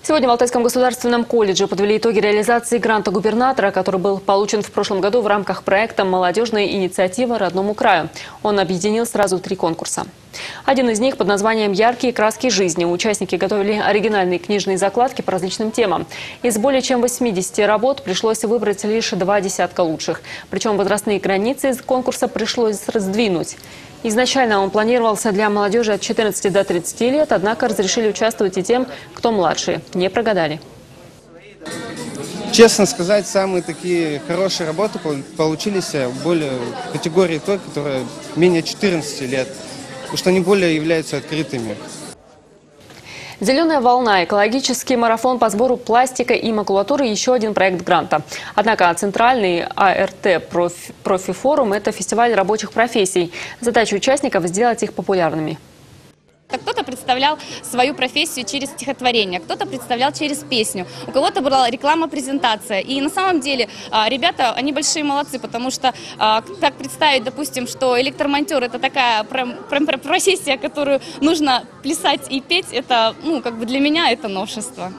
Сегодня в Алтайском государственном колледже подвели итоги реализации гранта губернатора, который был получен в прошлом году в рамках проекта «Молодежная инициатива родному краю». Он объединил сразу 3 конкурса. Один из них под названием «Яркие краски жизни». Участники готовили оригинальные книжные закладки по различным темам. Из более чем 80 работ пришлось выбрать лишь 2 десятка лучших. Причем возрастные границы из конкурса пришлось раздвинуть. Изначально он планировался для молодежи от 14 до 30 лет, однако разрешили участвовать и тем, кто младше. Не прогадали. Честно сказать, самые такие хорошие работы получились более в категории той, которая менее 14 лет, потому что они более являются открытыми. «Зеленая волна» – экологический марафон по сбору пластика и макулатуры – еще один проект гранта. Однако центральный АРТ «Профифорум» – это фестиваль рабочих профессий. Задача участников – сделать их популярными. Кто-то представлял свою профессию через стихотворение, кто-то представлял через песню, у кого-то была реклама-презентация. И на самом деле ребята, они большие молодцы, потому что как представить, допустим, что электромонтер – это такая профессия, которую нужно плясать и петь, это, для меня это новшество.